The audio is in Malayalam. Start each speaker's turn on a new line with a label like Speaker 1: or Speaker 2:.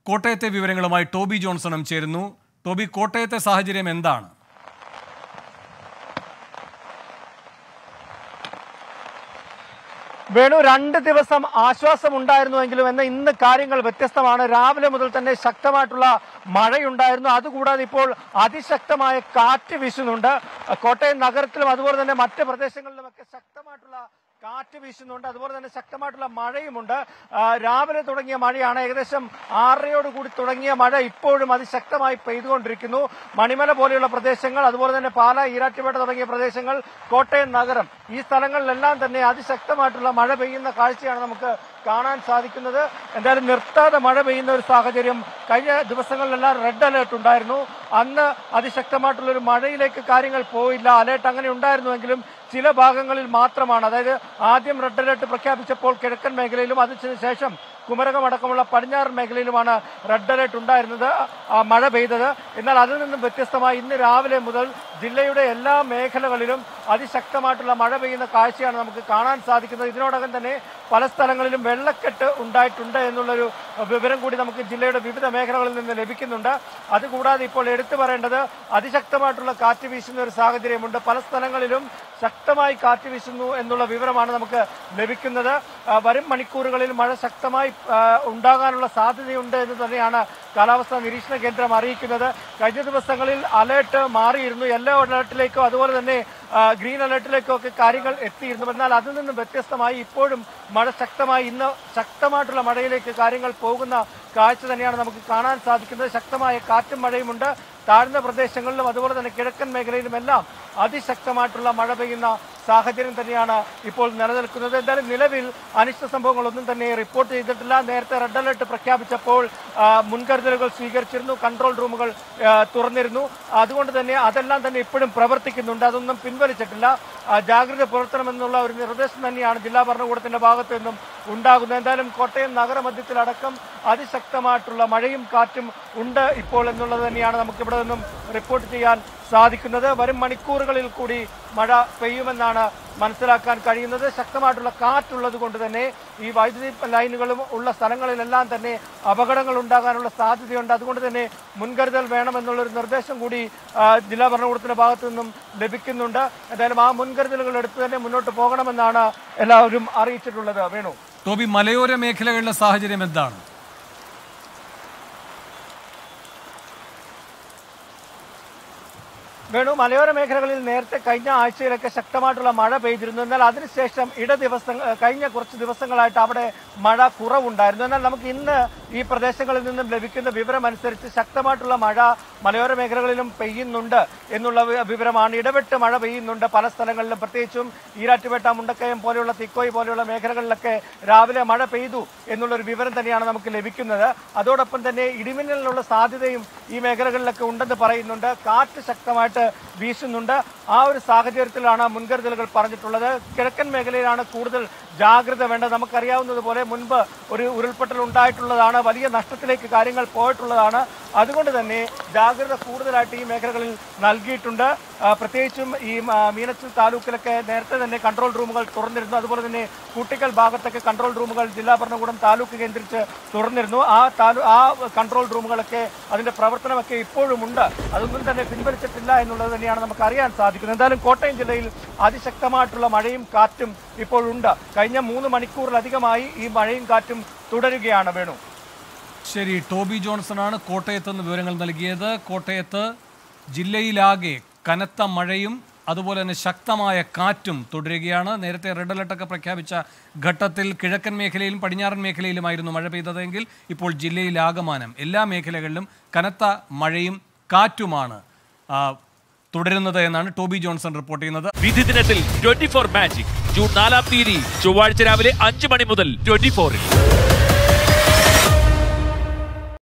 Speaker 1: കോട്ടയത്തെ വിവരങ്ങളുമായി ടോബി ജോൺസണും ചേരുന്നു. ടോബി, കോട്ടയത്തെ സാഹചര്യം എന്താണ്?
Speaker 2: വേണു, 2 ദിവസം ആശ്വാസമുണ്ടായിരുന്നുവെങ്കിലും ഇന്ന് കാര്യങ്ങൾ വ്യത്യസ്തമാണ്. രാവിലെ മുതൽ തന്നെ ശക്തമായിട്ടുള്ള മഴയുണ്ടായിരുന്നു. അതുകൂടാതെ ഇപ്പോൾ അതിശക്തമായ കാറ്റ് വീശുന്നുണ്ട്. കോട്ടയം നഗരത്തിലും അതുപോലെ തന്നെ മറ്റ് പ്രദേശങ്ങളിലുമൊക്കെ ശക്തമായിട്ടുള്ള കാറ്റ് വീശുന്നുണ്ട്. അതുപോലെ തന്നെ ശക്തമായിട്ടുള്ള മഴയുമുണ്ട്. രാവിലെ തുടങ്ങിയ മഴയാണ്. ഏകദേശം 6:30 കൂടി തുടങ്ങിയ മഴ ഇപ്പോഴും അതിശക്തമായി പെയ്തുകൊണ്ടിരിക്കുന്നു. മണിമല പോലെയുള്ള പ്രദേശങ്ങൾ, അതുപോലെ തന്നെ പാല, ഈരാറ്റുപേട്ട തുടങ്ങിയ പ്രദേശങ്ങൾ, കോട്ടയം നഗരം, ഈ സ്ഥലങ്ങളിലെല്ലാം തന്നെ അതിശക്തമായിട്ടുള്ള മഴ പെയ്യുന്ന കാഴ്ചയാണ് നമുക്ക് കാണാൻ സാധിക്കുന്നത്. എന്തായാലും നിർത്താതെ മഴ പെയ്യുന്ന ഒരു സാഹചര്യം. കഴിഞ്ഞ ദിവസങ്ങളിലെല്ലാം റെഡ് അലേർട്ട് ഉണ്ടായിരുന്നു. അന്ന് അതിശക്തമായിട്ടുള്ളൊരു മഴയിലേക്ക് കാര്യങ്ങൾ പോയില്ല. അലേർട്ട് അങ്ങനെ ഉണ്ടായിരുന്നുവെങ്കിലും ചില ഭാഗങ്ങളിൽ മാത്രമാണ്. അതായത് ആദ്യം റെഡ് അലേർട്ട് പ്രഖ്യാപിച്ചപ്പോൾ കിഴക്കൻ മേഖലയിലും അതിനുശേഷം കുമരകം അടക്കമുള്ള പടിഞ്ഞാറൻ മേഖലയിലുമാണ് റെഡ് അലേർട്ട് ഉണ്ടായിരുന്നത്, മഴ പെയ്തത്. എന്നാൽ അതിൽ നിന്നും വ്യത്യസ്തമായി ഇന്ന് രാവിലെ മുതൽ ജില്ലയുടെ എല്ലാ മേഖലകളിലും അതിശക്തമായിട്ടുള്ള മഴ പെയ്യുന്ന കാഴ്ചയാണ് നമുക്ക് കാണാൻ സാധിക്കുന്നത്. ഇതിനോടകം തന്നെ പല സ്ഥലങ്ങളിലും വെള്ളക്കെട്ട് ഉണ്ടായിട്ടുണ്ട് എന്നുള്ളൊരു വിവരം കൂടി നമുക്ക് ജില്ലയുടെ വിവിധ മേഖലകളിൽ നിന്ന് ലഭിക്കുന്നുണ്ട്. അതുകൂടാതെ ഇപ്പോൾ എടുത്തു പറയേണ്ടത് അതിശക്തമായിട്ടുള്ള കാറ്റ് വീശുന്ന ഒരു സാഹചര്യമുണ്ട്. പല സ്ഥലങ്ങളിലും ശക്തമായി കാറ്റ് വീശുന്നു എന്നുള്ള വിവരമാണ് നമുക്ക് ലഭിക്കുന്നത്. വരും മണിക്കൂറുകളിൽ മഴ ശക്തമായി ഉണ്ടാകാനുള്ള സാധ്യതയുണ്ട് എന്ന് തന്നെയാണ് കാലാവസ്ഥാ നിരീക്ഷണ കേന്ദ്രം അറിയിക്കുന്നത്. കഴിഞ്ഞ ദിവസങ്ങളിൽ അലേർട്ട് മാറിയിരുന്നു. യെല്ലോ അലേർട്ടിലേക്കോ അതുപോലെ തന്നെ ഗ്രീൻ അലേർട്ടിലേക്കോ ഒക്കെ കാര്യങ്ങൾ എത്തിയിരുന്നു. എന്നാൽ അതിൽ നിന്നും വ്യത്യസ്തമായി ഇപ്പോഴും മഴ ശക്തമായി, ഇന്ന് ശക്തമായിട്ടുള്ള മഴയിലേക്ക് കാര്യങ്ങൾ പോകുന്ന കാഴ്ച തന്നെയാണ് നമുക്ക് കാണാൻ സാധിക്കുന്നത്. ശക്തമായ കാറ്റും മഴയുമുണ്ട്. താഴ്ന്ന പ്രദേശങ്ങളിലും അതുപോലെ തന്നെ കിഴക്കൻ മേഖലയിലുമെല്ലാം അതിശക്തമായിട്ടുള്ള മഴ പെയ്യുന്ന സാഹചര്യം തന്നെയാണ് ഇപ്പോൾ നിലനിൽക്കുന്നത്. എന്തായാലും നിലവിൽ അനിഷ്ട സംഭവങ്ങളൊന്നും തന്നെ റിപ്പോർട്ട് ചെയ്തിട്ടില്ല. നേരത്തെ റെഡ് അലർട്ട് പ്രഖ്യാപിച്ചപ്പോൾ മുൻകരുതലുകൾ സ്വീകരിച്ചിരുന്നു, കൺട്രോൾ റൂമുകൾ തുറന്നിരുന്നു. അതുകൊണ്ട് തന്നെ അതെല്ലാം തന്നെ ഇപ്പോഴും പ്രവർത്തിക്കുന്നുണ്ട്, അതൊന്നും പിൻവലിച്ചിട്ടില്ല. ജാഗ്രത പുലർത്തണമെന്നുള്ള ഒരു നിർദ്ദേശം തന്നെയാണ് ജില്ലാ ഭരണകൂടത്തിന്റെ ഭാഗത്തു നിന്നും ഉണ്ടാകുന്നത്. എന്തായാലും കോട്ടയം നഗരമധ്യത്തിലടക്കം അതിശക്തമായിട്ടുള്ള മഴയും കാറ്റും ഉണ്ട് ഇപ്പോൾ എന്നുള്ളത് തന്നെയാണ് നമുക്കിവിടെ നിന്നും റിപ്പോർട്ട് ചെയ്യാൻ സാധിക്കുന്നത്. വരും മണിക്കൂറുകളിൽ കൂടി മഴ പെയ്യുമെന്നാണ് മനസ്സിലാക്കാൻ കഴിയുന്നത്. ശക്തമായിട്ടുള്ള കാറ്റുള്ളത് കൊണ്ട് തന്നെ ഈ വൈദ്യുതി ലൈനുകളും ഉള്ള സ്ഥലങ്ങളിലെല്ലാം തന്നെ അപകടങ്ങൾ ഉണ്ടാകാനുള്ള സാധ്യതയുണ്ട്. അതുകൊണ്ട് തന്നെ മുൻകരുതൽ വേണമെന്നുള്ളൊരു നിർദ്ദേശം കൂടി ജില്ലാ ഭരണകൂടത്തിന്റെ ഭാഗത്തു നിന്നും ലഭിക്കുന്നുണ്ട്. എന്തായാലും ആ മുൻകരുതലുകൾ എടുത്ത് തന്നെ മുന്നോട്ട് പോകണമെന്നാണ് എല്ലാവരും അറിയിച്ചിട്ടുള്ളത്. വേണു,
Speaker 1: ടോബി, മലയോര മേഖലകളിലെ സാഹചര്യം എന്താണ്?
Speaker 2: വേണു, മലയോര മേഖലകളിൽ നേരത്തെ കഴിഞ്ഞ ആഴ്ചയിലൊക്കെ ശക്തമായിട്ടുള്ള മഴ പെയ്തിരുന്നു. എന്നാൽ അതിനുശേഷം കഴിഞ്ഞ കുറച്ച് ദിവസങ്ങളായിട്ട് അവിടെ മഴ കുറവുണ്ടായിരുന്നു. എന്നാൽ നമുക്ക് ഇന്ന് ഈ പ്രദേശങ്ങളിൽ നിന്നും ലഭിക്കുന്ന വിവരം അനുസരിച്ച് ശക്തമായിട്ടുള്ള മഴ മലയോര മേഖലകളിലും പെയ്യുന്നുണ്ട് എന്നുള്ള വിവരമാണ്. ഇടവിട്ട് മഴ പെയ്യുന്നുണ്ട് പല സ്ഥലങ്ങളിലും. പ്രത്യേകിച്ചും ഈരാറ്റുപേട്ട, മുണ്ടക്കയം പോലെയുള്ള, തിക്കോയി പോലെയുള്ള മേഖലകളിലൊക്കെ രാവിലെ മഴ പെയ്തു എന്നുള്ളൊരു വിവരം തന്നെയാണ് നമുക്ക് ലഭിക്കുന്നത്. അതോടൊപ്പം തന്നെ ഇടിമിന്നലിനുള്ള സാധ്യതയും ഈ മേഖലകളിലൊക്കെ ഉണ്ടെന്ന് പറയുന്നുണ്ട്. കാറ്റ് ശക്തമായിട്ട് വീശുന്നുണ്ട്. ആ ഒരു സാഹചര്യത്തിലാണ് മുൻകരുതലുകൾ പറഞ്ഞിട്ടുള്ളത്. കിഴക്കൻ മേഖലയിലാണ് കൂടുതൽ ജാഗ്രത വേണ്ടത്. നമുക്കറിയാവുന്നതുപോലെ മുൻപ് ഒരു ഉരുൾപൊട്ടൽ ഉണ്ടായിട്ടുള്ളതാണ്, വലിയ നഷ്ടത്തിലേക്ക് കാര്യങ്ങൾ പോയിട്ടുള്ളതാണ്. അതുകൊണ്ട് തന്നെ ജാഗ്രത കൂടുതലായിട്ട് ഈ മേഖലകളിൽ നൽകിയിട്ടുണ്ട്. പ്രത്യേകിച്ചും ഈ മീനച്ചിൽ താലൂക്കിലൊക്കെ നേരത്തെ തന്നെ കൺട്രോൾ റൂമുകൾ തുറന്നിരുന്നു. അതുപോലെ തന്നെ കൂട്ടിക്കൽ ഭാഗത്തൊക്കെ കൺട്രോൾ റൂമുകൾ ജില്ലാ ഭരണകൂടം താലൂക്ക് കേന്ദ്രീകരിച്ച് തുറന്നിരുന്നു. ആ കൺട്രോൾ റൂമുകളൊക്കെ അതിന്റെ പ്രവർത്തനമൊക്കെ ഇപ്പോഴും ഉണ്ട്. അതൊന്നും തന്നെ പിൻവലിച്ചിട്ടില്ല എന്നുള്ളത് തന്നെയാണ് നമുക്ക് അറിയാൻ സാധിക്കുന്നത്. എന്തായാലും കോട്ടയം ജില്ലയിൽ അതിശക്തമായിട്ടുള്ള മഴയും കാറ്റും ഇപ്പോഴുണ്ട്. കഴിഞ്ഞ 3 മണിക്കൂറിലധികമായി ഈ മഴയും കാറ്റും തുടരുകയാണ്. വേണു,
Speaker 1: ശരി. ടോബി ജോൺസണാണ് കോട്ടയത്ത് നിന്ന് വിവരങ്ങൾ നൽകിയത്. കോട്ടയത്ത് ജില്ലയിലാകെ കനത്ത മഴയും അതുപോലെ തന്നെ ശക്തമായ കാറ്റും തുടരുകയാണ്. നേരത്തെ റെഡ് അലർട്ടൊക്കെ പ്രഖ്യാപിച്ച ഘട്ടത്തിൽ കിഴക്കൻ മേഖലയിലും പടിഞ്ഞാറൻ മേഖലയിലുമായിരുന്നു മഴ പെയ്തതെങ്കിൽ ഇപ്പോൾ ജില്ലയിലാകമാനം എല്ലാ മേഖലകളിലും കനത്ത മഴയും കാറ്റുമാണ് തുടരുന്നത് എന്നാണ് ടോബി ജോൺസൺ റിപ്പോർട്ട് ചെയ്യുന്നത്.
Speaker 3: വിധി ദിനത്തിൽ 24 മാജിക് ജൂൺ 4 ചൊവ്വാഴ്ച രാവിലെ 5 മണി മുതൽ 24-ൽ.